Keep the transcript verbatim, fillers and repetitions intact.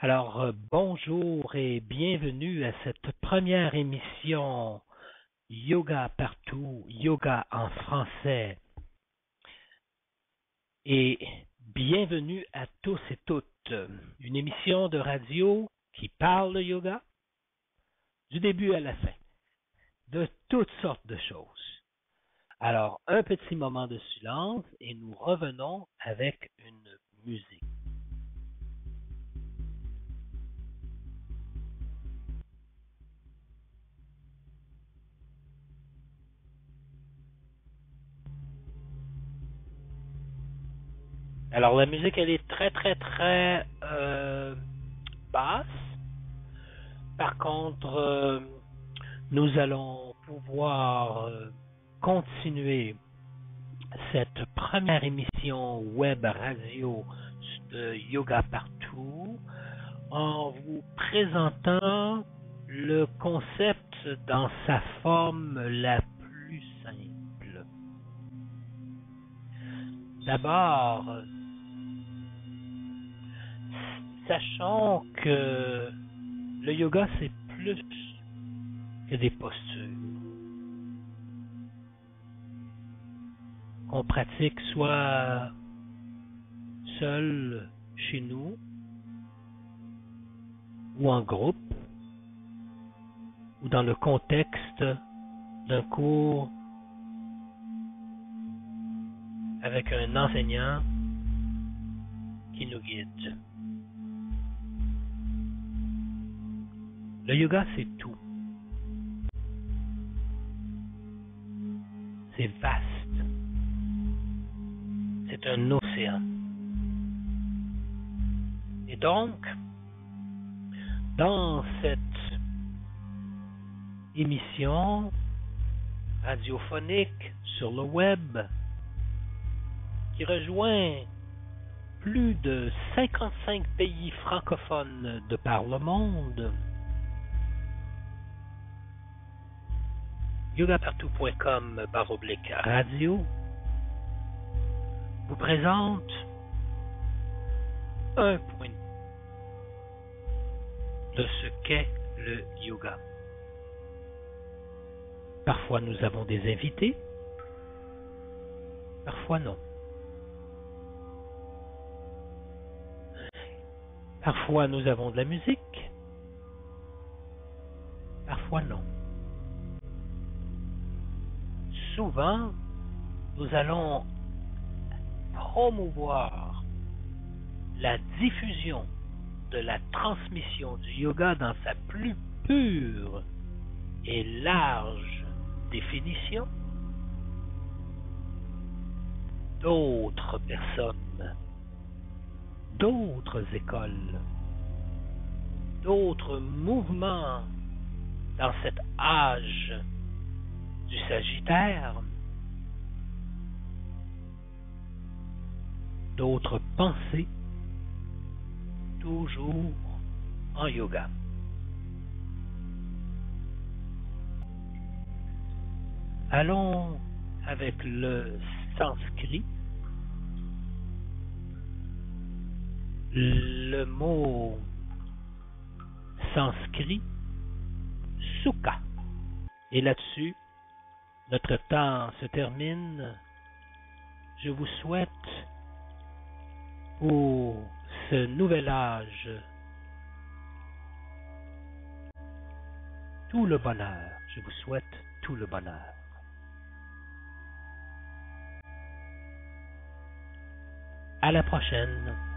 Alors, euh, bonjour et bienvenue à cette première émission Yoga Partout, Yoga en français. Et bienvenue à tous et toutes. Une émission de radio qui parle de yoga du début à la fin, de toutes sortes de choses. Alors, un petit moment de silence et nous revenons avec une musique. Alors la musique, elle est très très très euh, basse. Par contre, euh, nous allons pouvoir euh, continuer cette première émission web radio de Yoga Partout en vous présentant le concept dans sa forme la plus simple. D'abord, sachons que le yoga, c'est plus que des postures qu'on pratique soit seul chez nous ou en groupe ou dans le contexte d'un cours avec un enseignant qui nous guide. Le yoga, c'est tout. C'est vaste. C'est un océan. Et donc, dans cette émission radiophonique sur le web qui rejoint plus de cinquante-cinq pays francophones de par le monde, yogapartout point com barre oblique radio vous présente un point de ce qu'est le yoga. Parfois nous avons des invités, parfois non. Parfois nous avons de la musique, parfois non. Souvent, nous allons promouvoir la diffusion de la transmission du yoga dans sa plus pure et large définition. D'autres personnes, d'autres écoles, d'autres mouvements dans cet âge du Sagittaire, d'autres pensées, toujours en yoga. Allons avec le sanskrit. Le mot sanskrit, sukha. Et là-dessus, notre temps se termine. Je vous souhaite pour ce nouvel âge tout le bonheur. Je vous souhaite tout le bonheur. À la prochaine.